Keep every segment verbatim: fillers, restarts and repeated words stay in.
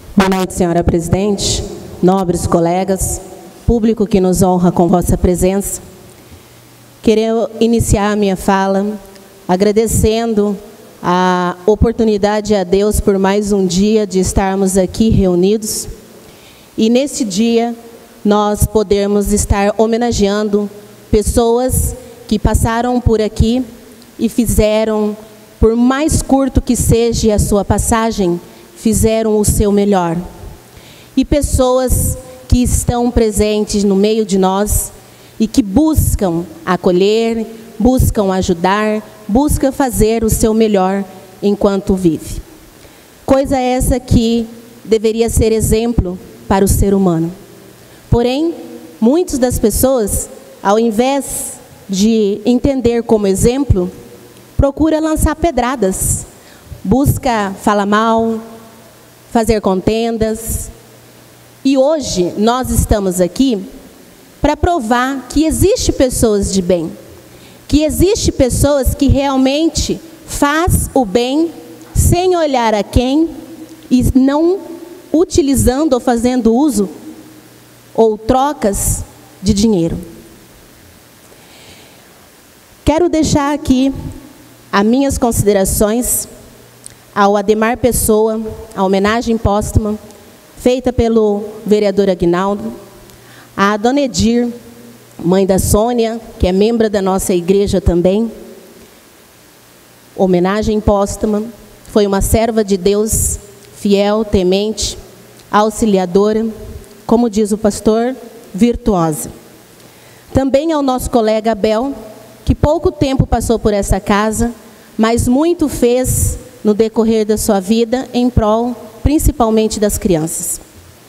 Boa noite, senhora presidente, nobres colegas, público que nos honra com vossa presença. Quero iniciar a minha fala agradecendo a oportunidade a Deus por mais um dia de estarmos aqui reunidos. E nesse dia nós podemos estar homenageando pessoas que passaram por aqui e fizeram, por mais curto que seja a sua passagem, fizeram o seu melhor. E pessoas que estão presentes no meio de nós e que buscam acolher, buscam ajudar, buscam fazer o seu melhor enquanto vive. Coisa essa que deveria ser exemplo para o ser humano. Porém, muitas das pessoas, ao invés de entender como exemplo, procura lançar pedradas, busca falar mal, fazer contendas. E hoje nós estamos aqui para provar que existe pessoas de bem, que existe pessoas que realmente faz o bem sem olhar a quem e não utilizando ou fazendo uso ou trocas de dinheiro. Quero deixar aqui as minhas considerações ao Ademar Pessoa, a homenagem póstuma feita pelo vereador Aguinaldo, a dona Edir, mãe da Sônia, que é membro da nossa igreja também. Homenagem póstuma, foi uma serva de Deus, fiel, temente, auxiliadora, como diz o pastor, virtuosa. Também ao nosso colega Abel, que pouco tempo passou por essa casa, mas muito fez no decorrer da sua vida em prol, principalmente das crianças.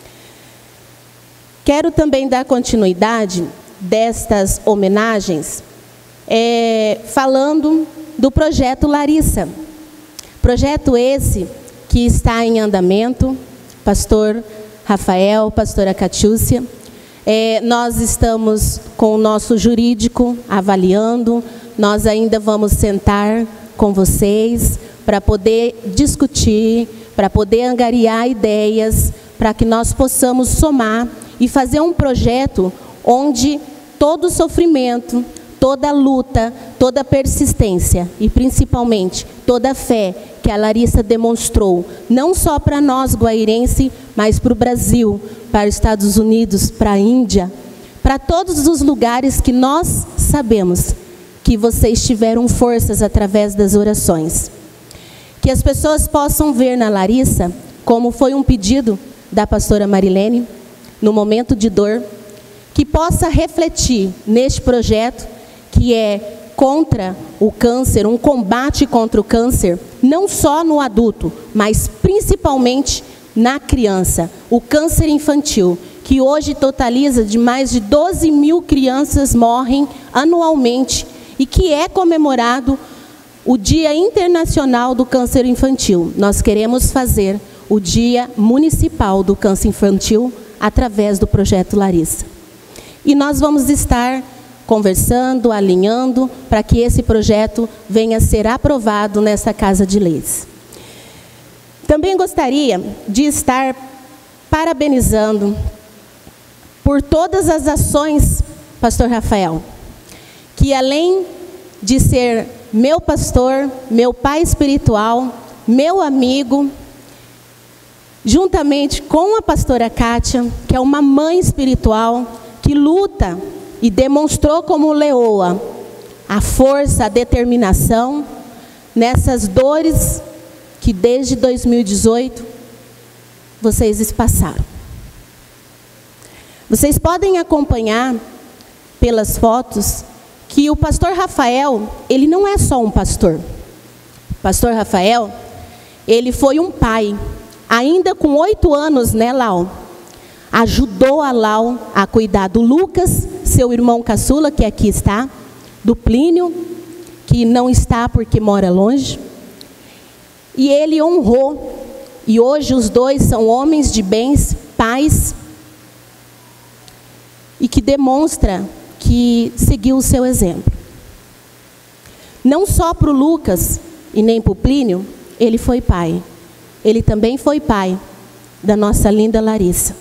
Quero também dar continuidade destas homenagens, é, falando do projeto Larissa. Projeto esse que está em andamento, pastor Rafael, pastora Catiúcia. É, nós estamos com o nosso jurídico avaliando, nós ainda vamos sentar com vocês para poder discutir, para poder angariar ideias, para que nós possamos somar e fazer um projeto onde todo o sofrimento, toda a luta, toda a persistência e principalmente toda a fé que a Larissa demonstrou, não só para nós guairense, mas para o Brasil, para os Estados Unidos, para a Índia, para todos os lugares que nós sabemos que vocês tiveram forças através das orações. Que as pessoas possam ver na Larissa, como foi um pedido da pastora Marilene, no momento de dor, que possa refletir neste projeto que é contra o câncer, um combate contra o câncer, não só no adulto, mas principalmente na criança, o câncer infantil, que hoje totaliza de mais de doze mil crianças morrem anualmente e que é comemorado o Dia Internacional do Câncer Infantil. Nós queremos fazer o Dia Municipal do Câncer Infantil através do projeto Larissa. E nós vamos estar conversando, alinhando, para que esse projeto venha a ser aprovado nessa Casa de Leis. Também gostaria de estar parabenizando por todas as ações, pastor Rafael, que além de ser meu pastor, meu pai espiritual, meu amigo, juntamente com a pastora Kátia, que é uma mãe espiritual, que luta e demonstrou como leoa a força, a determinação nessas dores que desde dois mil e dezoito vocês passaram. Vocês podem acompanhar pelas fotos que o pastor Rafael, ele não é só um pastor. O pastor Rafael, ele foi um pai, ainda com oito anos, né, Lau? Ajudou a Lau a cuidar do Lucas, seu irmão caçula, que aqui está, do Plínio, que não está porque mora longe. E ele honrou, e hoje os dois são homens de bens, pais, e que demonstra que seguiu o seu exemplo. Não só para o Lucas e nem para o Plínio, ele foi pai. Ele também foi pai da nossa linda Larissa,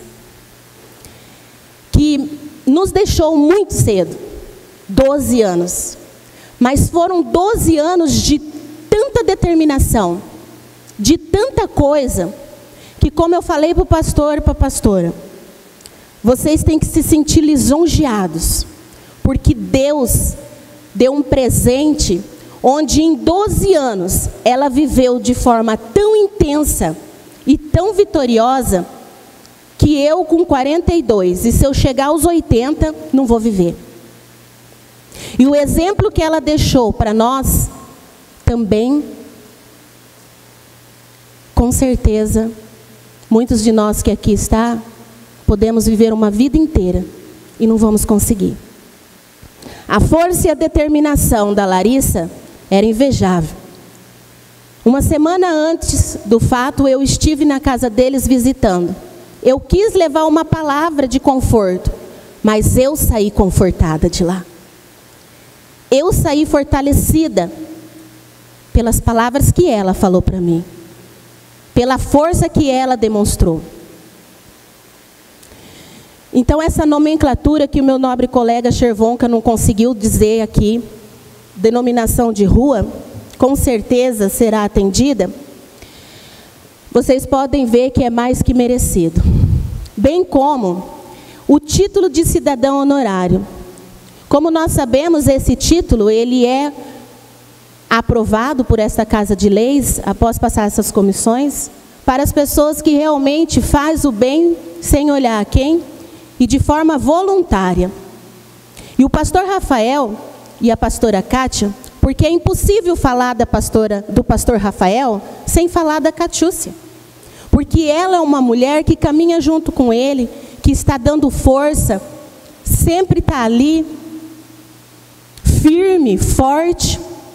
que nos deixou muito cedo, doze anos. Mas foram doze anos de tanta determinação, de tanta coisa, que como eu falei para o pastor e para a pastora, vocês têm que se sentir lisonjeados, porque Deus deu um presente onde em doze anos ela viveu de forma tão intensa e tão vitoriosa, que eu com quarenta e dois, e se eu chegar aos oitenta, não vou viver. E o exemplo que ela deixou para nós, também, com certeza, muitos de nós que aqui está, podemos viver uma vida inteira e não vamos conseguir. A força e a determinação da Larissa era invejável. Uma semana antes do fato, eu estive na casa deles visitando. Eu quis levar uma palavra de conforto, mas eu saí confortada de lá. Eu saí fortalecida pelas palavras que ela falou para mim, pela força que ela demonstrou. Então, essa nomenclatura que o meu nobre colega Chervonka não conseguiu dizer aqui, denominação de rua, com certeza será atendida. Vocês podem ver que é mais que merecido. Bem como o título de cidadão honorário. Como nós sabemos, esse título, ele é aprovado por esta Casa de Leis, após passar essas comissões, para as pessoas que realmente fazem o bem sem olhar a quem, e de forma voluntária. E o pastor Rafael e a pastora Kátia, porque é impossível falar da pastora, do pastor Rafael sem falar da Catiúcia. Porque ela é uma mulher que caminha junto com ele, que está dando força, sempre está ali, firme, forte.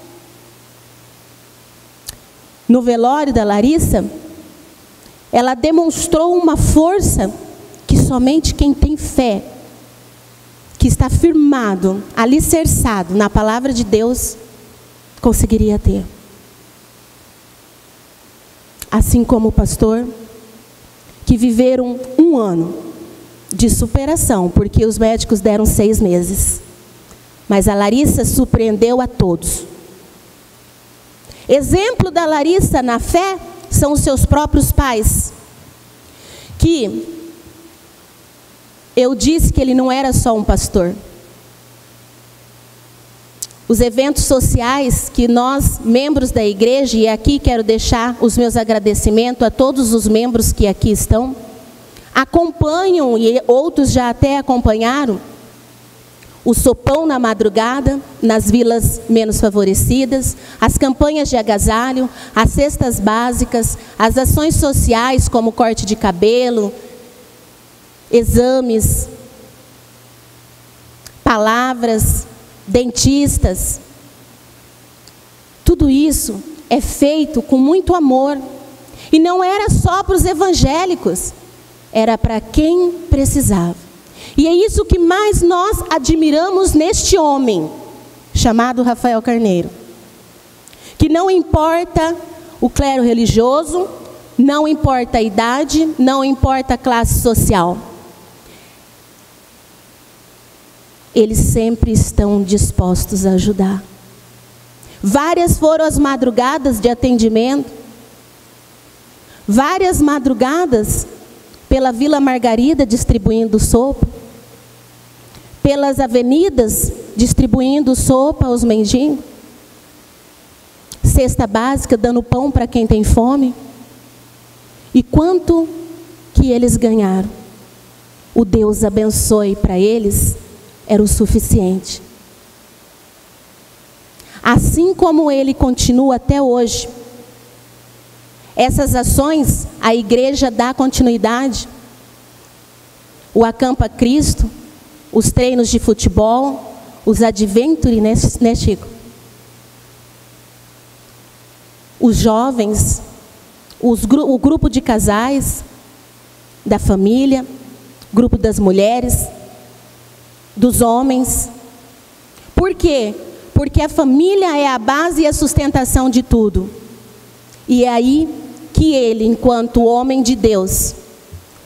No velório da Larissa, ela demonstrou uma força que somente quem tem fé, que está firmado, alicerçado na palavra de Deus, conseguiria ter. Assim como o pastor, que viveram um ano de superação, porque os médicos deram seis meses. Mas a Larissa surpreendeu a todos. Exemplo da Larissa na fé são os seus próprios pais, que eu disse que ele não era só um pastor. Os eventos sociais que nós, membros da igreja, e aqui quero deixar os meus agradecimentos a todos os membros que aqui estão, acompanham, e outros já até acompanharam, o sopão na madrugada, nas vilas menos favorecidas, as campanhas de agasalho, as cestas básicas, as ações sociais como corte de cabelo, exames, palavras, dentistas. Tudo isso é feito com muito amor. E não era só para os evangélicos, era para quem precisava. E é isso que mais nós admiramos neste homem, chamado Rafael Carneiro. Que não importa o clero religioso, não importa a idade, não importa a classe social. Eles sempre estão dispostos a ajudar. Várias foram as madrugadas de atendimento. Várias madrugadas pela Vila Margarida distribuindo sopa. Pelas avenidas distribuindo sopa aos mendigos. Cesta básica, dando pão para quem tem fome. E quanto que eles ganharam? O Deus abençoe para eles, era o suficiente. Assim como ele continua até hoje, essas ações, a igreja dá continuidade. O Acampa Cristo, os treinos de futebol, os adventure, né, né Chico? Os jovens, os, o grupo de casais, da família, grupo das mulheres, dos homens. Por quê? Porque a família é a base e a sustentação de tudo. E é aí que ele, enquanto homem de Deus,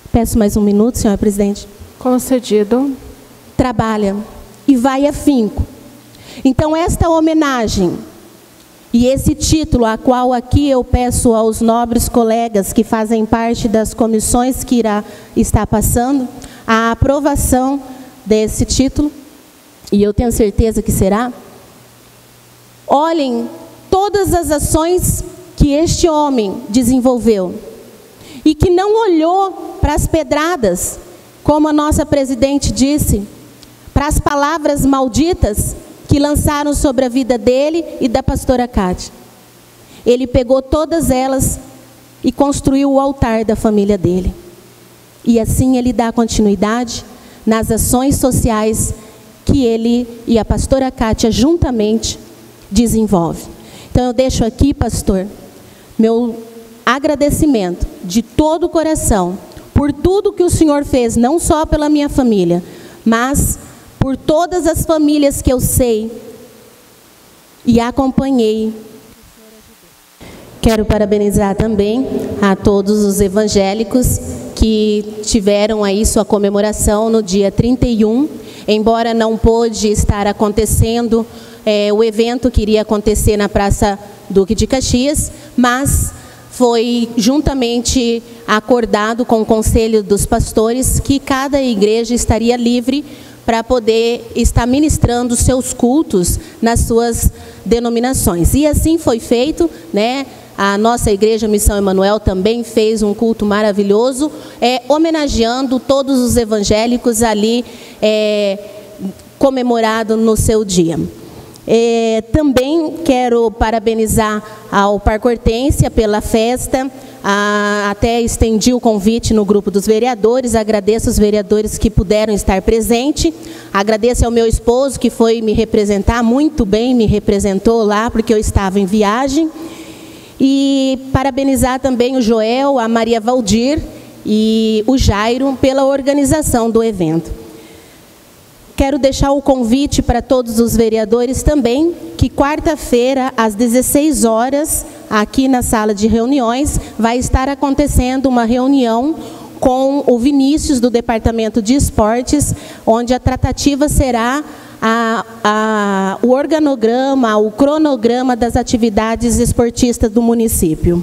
Peço mais um minuto, senhora presidente. Concedido. Trabalha e vai afinco. Então, esta homenagem e esse título, a qual aqui eu peço aos nobres colegas que fazem parte das comissões que irá estar passando, a aprovação desse título, e eu tenho certeza que será. Olhem todas as ações que este homem desenvolveu e que não olhou para as pedradas, como a nossa presidente disse, para as palavras malditas que lançaram sobre a vida dele e da pastora Cátia. Ele pegou todas elas e construiu o altar da família dele. E assim ele dá continuidade nas ações sociais que ele e a pastora Cátia juntamente desenvolvem. Então eu deixo aqui, pastor, meu agradecimento de todo o coração por tudo que o senhor fez, não só pela minha família, mas por todas as famílias que eu sei e acompanhei. Quero parabenizar também a todos os evangélicos que tiveram aí sua comemoração no dia trinta e um, embora não pôde estar acontecendo é, o evento que iria acontecer na Praça Duque de Caxias, mas foi juntamente acordado com o Conselho dos Pastores que cada igreja estaria livre para poder estar ministrando seus cultos nas suas denominações. E assim foi feito, né? A nossa igreja Missão Emanuel também fez um culto maravilhoso, é, homenageando todos os evangélicos ali, é, comemorado no seu dia. É, também quero parabenizar ao Parque Hortência pela festa, a, até estendi o convite no grupo dos vereadores, agradeço os vereadores que puderam estar presentes, agradeço ao meu esposo que foi me representar, muito bem me representou lá, porque eu estava em viagem, e parabenizar também o Joel, a Maria Valdir e o Jairo pela organização do evento. Quero deixar o convite para todos os vereadores também, que quarta-feira, às dezesseis horas, aqui na sala de reuniões, vai estar acontecendo uma reunião com o Vinícius, do Departamento de Esportes, onde a tratativa será a, a, o organograma, o cronograma das atividades esportistas do município.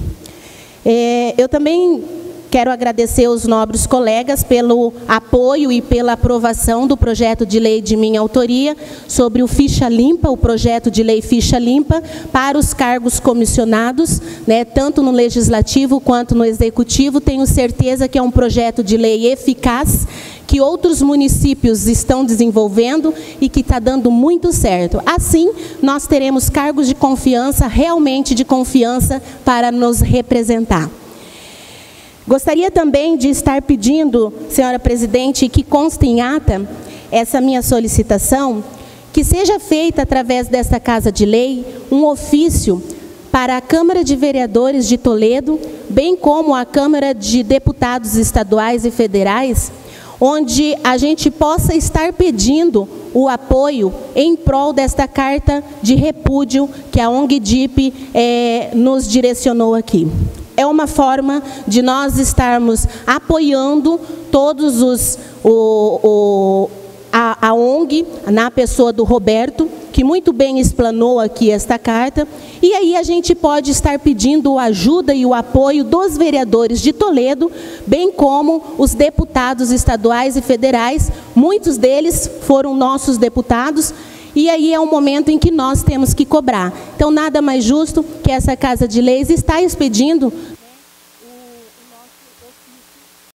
É, eu também quero agradecer aos nobres colegas pelo apoio e pela aprovação do projeto de lei de minha autoria sobre o Ficha Limpa, o projeto de lei Ficha Limpa, para os cargos comissionados, né, tanto no Legislativo quanto no Executivo. Tenho certeza que é um projeto de lei eficaz, que outros municípios estão desenvolvendo e que está dando muito certo. Assim, nós teremos cargos de confiança, realmente de confiança, para nos representar. Gostaria também de estar pedindo, senhora presidente, que conste em ata essa minha solicitação, que seja feita através desta Casa de Lei um ofício para a Câmara de Vereadores de Toledo, bem como a Câmara de Deputados Estaduais e Federais, onde a gente possa estar pedindo o apoio em prol desta carta de repúdio que a O N G D I P é, nos direcionou aqui. É uma forma de nós estarmos apoiando todos os, o, o, a, a O N G, na pessoa do Roberto, que muito bem explanou aqui esta carta, e aí a gente pode estar pedindo a ajuda e o apoio dos vereadores de Toledo, bem como os deputados estaduais e federais, muitos deles foram nossos deputados, e aí é um momento em que nós temos que cobrar. Então, nada mais justo que essa Casa de Leis está expedindo